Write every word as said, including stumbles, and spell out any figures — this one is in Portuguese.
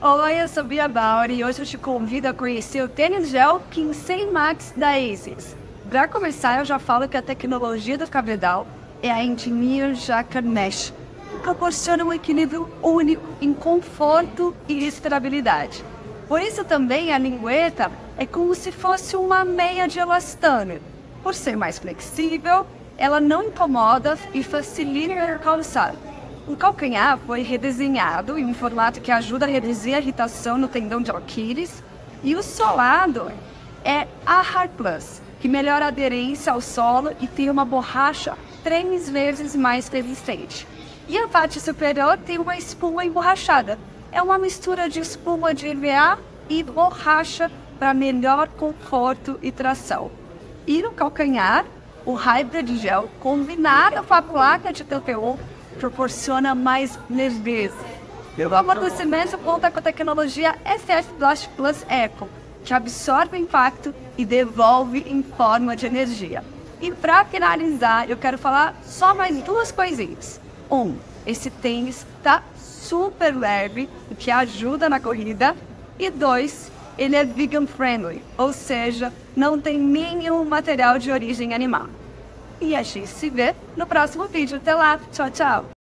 Oi, eu sou Bia Bauer e hoje eu te convido a conhecer o tênis gel Kinsei Max da ASICS. Para começar, eu já falo que a tecnologia do cabedal é a Engineer Jacker Mesh, que proporciona um equilíbrio único em conforto e respirabilidade. Por isso também a lingueta é como se fosse uma meia de elastano. Por ser mais flexível, ela não incomoda e facilita o calçado. O calcanhar foi redesenhado em um formato que ajuda a reduzir a irritação no tendão de Aquiles. E o solado é a Hard Plus, que melhora a aderência ao solo e tem uma borracha três vezes mais resistente. E a parte superior tem uma espuma emborrachada. É uma mistura de espuma de E V A e borracha para melhor conforto e tração. E no calcanhar, o Hybrid Gel, combinado com a placa de T P U, proporciona mais leveza. O amortecimento conta com a tecnologia S F Blast Plus Eco, que absorve o impacto e devolve em forma de energia. E para finalizar, eu quero falar só mais duas coisinhas. Um, esse tênis está super leve, o que ajuda na corrida. E dois, ele é vegan friendly, ou seja, não tem nenhum material de origem animal. E a gente se vê no próximo vídeo. Até lá, tchau, tchau!